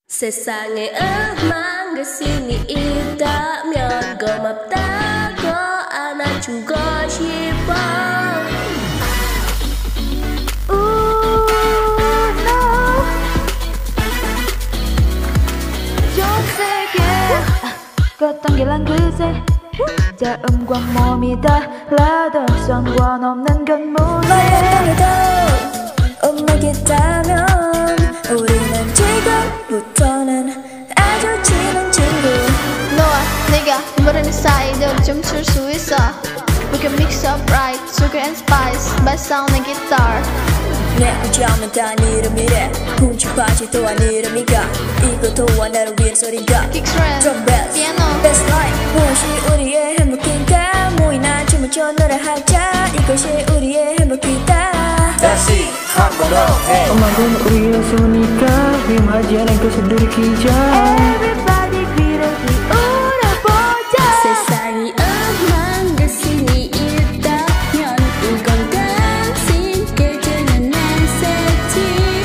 세상에 음악 가슴이 있다면 고맙다고 안아주고 싶어. 걷던 길 난 그새 자음과 몸이 달라도 상관없는 건 뭐래. 만약에도 음악이 있다면 우리는 지금부터는 아주 친한 친구. 너와 내가 모르는 사이도 좀 출 수 있어. We can mix up right, sugar and spice by sound and guitar. 내 혼자면 단 이름이래. 훔치파지 또한 이름이가. 이거 또한 나를 위한 소리가. Kicks, drum, Drum bass, piano. bass line. 무엇이 우리의 행복인가. 모이나 춤을 춰 노래하자. 이것이 우리의 행복이다. 다시 한번 더 해. 음악은 우리의 숨으니까 위험하지 않은 것을 들이키자. Everybody 귀를 기울여보자. 세상이 음악 가슴이 있다면 이건 당신께 주는 메시지.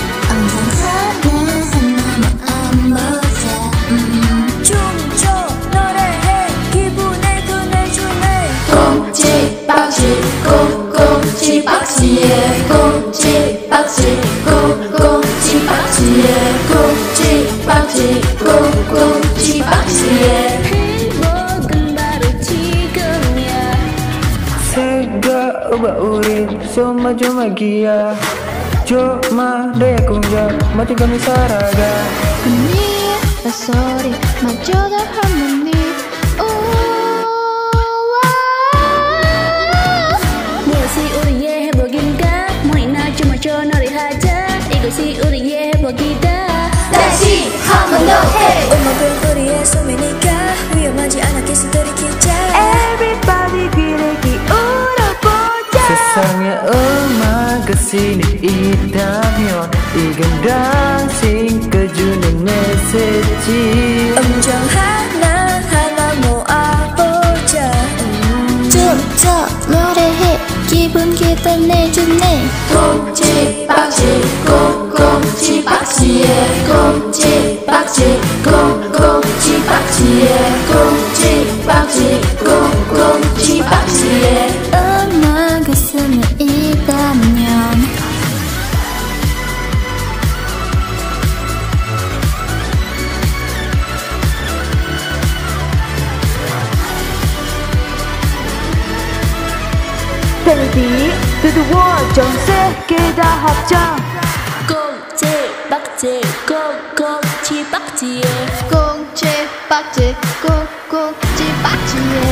춤춰 노래해 기분을 꺼내주네. 꽁치박쥐 꽁꽁치박쥐의 꽁치박쥐 꽁꽁치박쥐의 꽁치박쥐 꽁꽁치박쥐의 행복은 바로 지금이야. 새가 ubah urin semua jumagia. Cuma daya kunjang mati kami saraga. 그니의 소리마저도 harmony. 무엇이 우리의 행복인가. 모이나 춤을 춰 노래하자. 이것이 우리의 행복이다. 다시 한 번 더 해. 음악은 우리의 숨이니까 위험하지 않아 기술 들이키자. Everybody 귀를 기울여보자. 세상에 음악 kesini 있다면 이건 당신 그주는 메시지. 음정 하나하나 모아보자. 춤춰 노래해 기분 내주네. 꽁치박쥐 꽁꽁치박쥐의 꽁치박쥐 꽁꽁치박쥐의 꽁치박쥐 꽁꽁치박쥐의 음악 가슴에 있다면 Baby to the world 전 세계 다 합정. 꽁치박쥐 꽁꽁치박쥐에 꽁치박쥐 꽁꽁치박쥐의